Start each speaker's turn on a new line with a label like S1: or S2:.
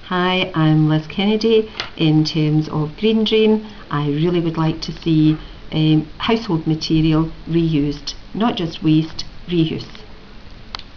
S1: Hi, I'm Liz Kennedy. In terms of Green Drain, I really would like to see household material reused, not just waste, reuse.